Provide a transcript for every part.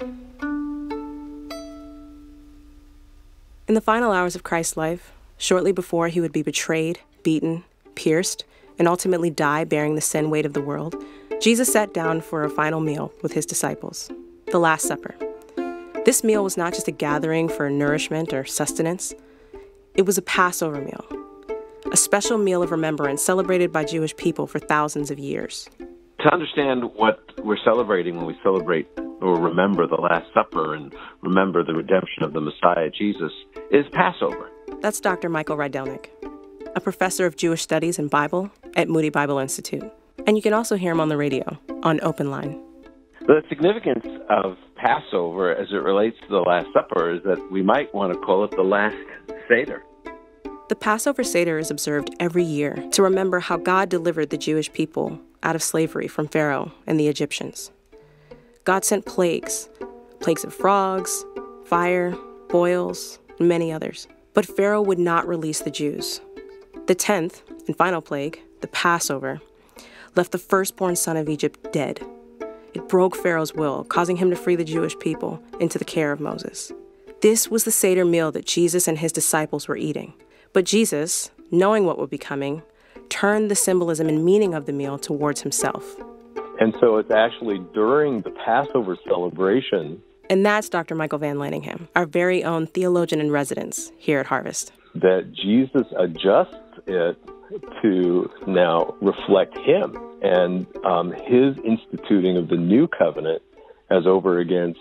In the final hours of Christ's life, shortly before he would be betrayed, beaten, pierced, and ultimately die bearing the sin weight of the world, Jesus sat down for a final meal with his disciples, the Last Supper. This meal was not just a gathering for nourishment or sustenance. It was a Passover meal, a special meal of remembrance celebrated by Jewish people for thousands of years. To understand what we're celebrating when we celebrate or remember the Last Supper and remember the redemption of the Messiah, Jesus, is Passover. That's Dr. Michael Rydelnick, a professor of Jewish Studies and Bible at Moody Bible Institute. And you can also hear him on the radio on Open Line. The significance of Passover as it relates to the Last Supper is that we might want to call it the Last Seder. The Passover Seder is observed every year to remember how God delivered the Jewish people out of slavery from Pharaoh and the Egyptians. God sent plagues of frogs, fire, boils, and many others. But Pharaoh would not release the Jews. The 10th and final plague, the Passover, left the firstborn son of Egypt dead. It broke Pharaoh's will, causing him to free the Jewish people into the care of Moses. This was the Seder meal that Jesus and his disciples were eating. But Jesus, knowing what would be coming, turned the symbolism and meaning of the meal towards himself. And so it's actually during the Passover celebration. And that's Dr. Michael VanLanginham, our very own theologian in residence here at Harvest. That Jesus adjusts it to now reflect him and his instituting of the new covenant as over against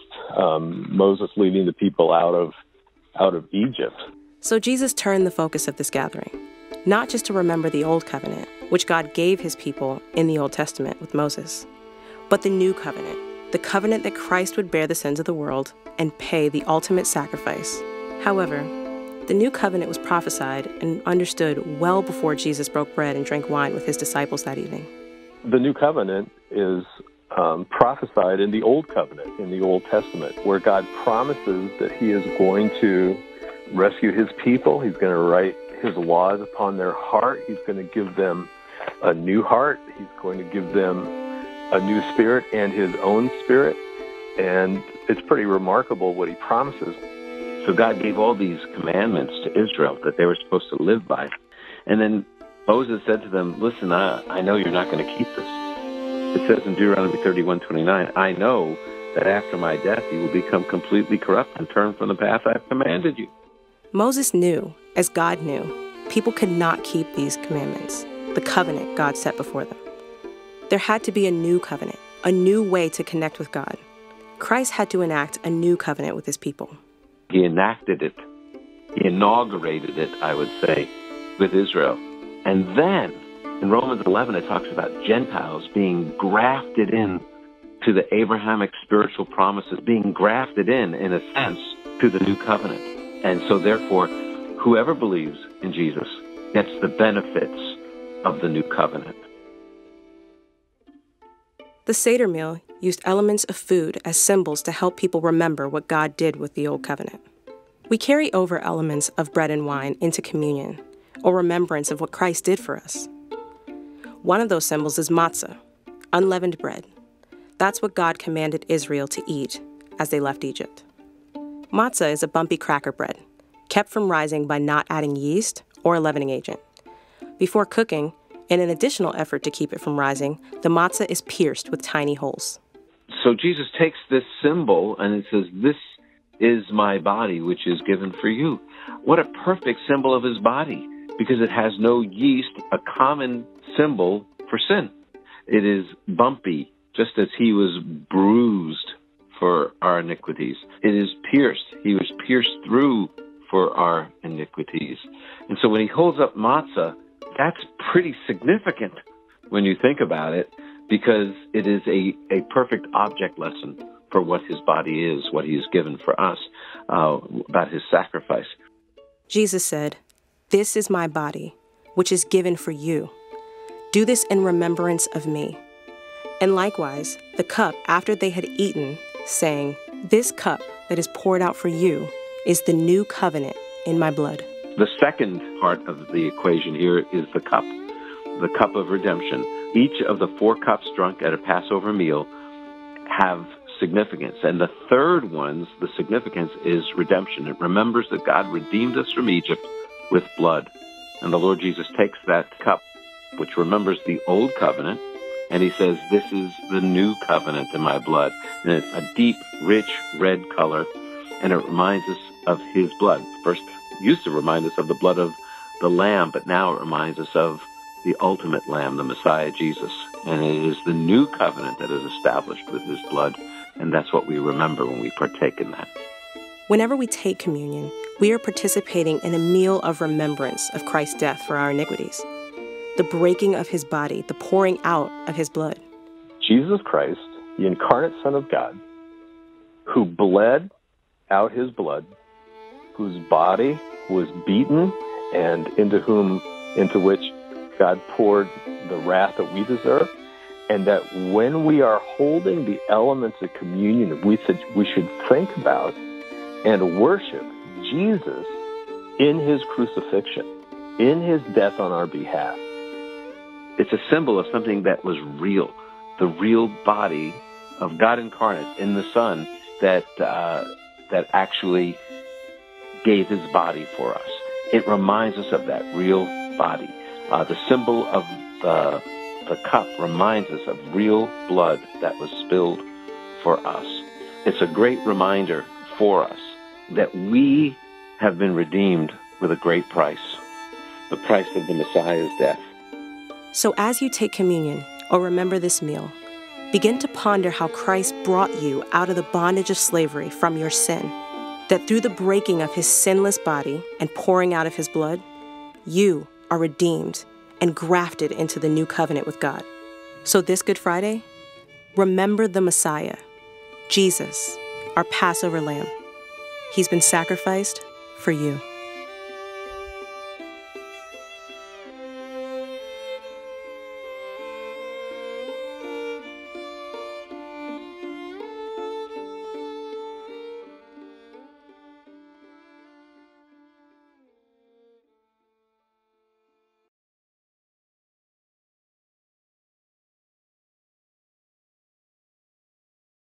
Moses leading the people out of Egypt. So Jesus turned the focus of this gathering, not just to remember the old covenant, which God gave his people in the Old Testament with Moses, but the new covenant, the covenant that Christ would bear the sins of the world and pay the ultimate sacrifice. However, the new covenant was prophesied and understood well before Jesus broke bread and drank wine with his disciples that evening. The new covenant is prophesied in the Old Covenant, in the Old Testament, where God promises that he is going to rescue his people. He's going to write his laws upon their heart. He's going to give them a new heart. He's going to give them a new spirit and his own spirit. And it's pretty remarkable what he promises. So God gave all these commandments to Israel that they were supposed to live by. And then Moses said to them, listen, I know you're not going to keep this. It says in Deuteronomy 31:29, I know that after my death you will become completely corrupt and turn from the path I've commanded you. Moses knew, as God knew, people could not keep these commandments, the covenant God set before them. There had to be a new covenant, a new way to connect with God. Christ had to enact a new covenant with his people. He enacted it. He inaugurated it, I would say, with Israel. And then, in Romans 11, it talks about Gentiles being grafted in to the Abrahamic spiritual promises, being grafted in a sense, to the new covenant. And so, therefore, whoever believes in Jesus gets the benefits of the new covenant. The Seder meal used elements of food as symbols to help people remember what God did with the Old Covenant. We carry over elements of bread and wine into communion, or remembrance of what Christ did for us. One of those symbols is matzah, unleavened bread. That's what God commanded Israel to eat as they left Egypt. Matzah is a bumpy cracker bread, kept from rising by not adding yeast or a leavening agent. Before cooking, in an additional effort to keep it from rising, the matzah is pierced with tiny holes. So Jesus takes this symbol and it says, this is my body, which is given for you. What a perfect symbol of his body, because it has no yeast, a common symbol for sin. It is bumpy, just as he was bruised for our iniquities. It is pierced. He was pierced through for our iniquities. And so when he holds up matzah, that's pretty significant when you think about it, because it is a perfect object lesson for what his body is, what he has given for us, about his sacrifice. Jesus said, "This is my body, which is given for you. Do this in remembrance of me." And likewise, the cup after they had eaten, saying, "This cup that is poured out for you is the new covenant in my blood." The second part of the equation here is the cup of redemption. Each of the 4 cups drunk at a Passover meal have significance. And the third one's, the significance is redemption. It remembers that God redeemed us from Egypt with blood. And the Lord Jesus takes that cup, which remembers the old covenant, and he says, this is the new covenant in my blood. And it's a deep, rich red color, and it reminds us of his blood. First, it used to remind us of the blood of the Lamb, but now it reminds us of the ultimate Lamb, the Messiah, Jesus. And it is the new covenant that is established with his blood, and that's what we remember when we partake in that. Whenever we take communion, we are participating in a meal of remembrance of Christ's death for our iniquities, the breaking of his body, the pouring out of his blood. Jesus Christ, the incarnate Son of God, who bled out his blood, whose body was beaten, and into which God poured the wrath that we deserve, and that when we are holding the elements of communion, we should think about and worship Jesus in his crucifixion, in his death on our behalf. It's a symbol of something that was real, the real body of God incarnate in the Son that actually gave his body for us. It reminds us of that real body. The symbol of the cup reminds us of real blood that was spilled for us. It's a great reminder for us that we have been redeemed with a great price, the price of the Messiah's death. So as you take communion or remember this meal, begin to ponder how Christ brought you out of the bondage of slavery from your sin, that through the breaking of his sinless body and pouring out of his blood, you are redeemed and grafted into the new covenant with God. So this Good Friday, remember the Messiah, Jesus, our Passover Lamb. He's been sacrificed for you.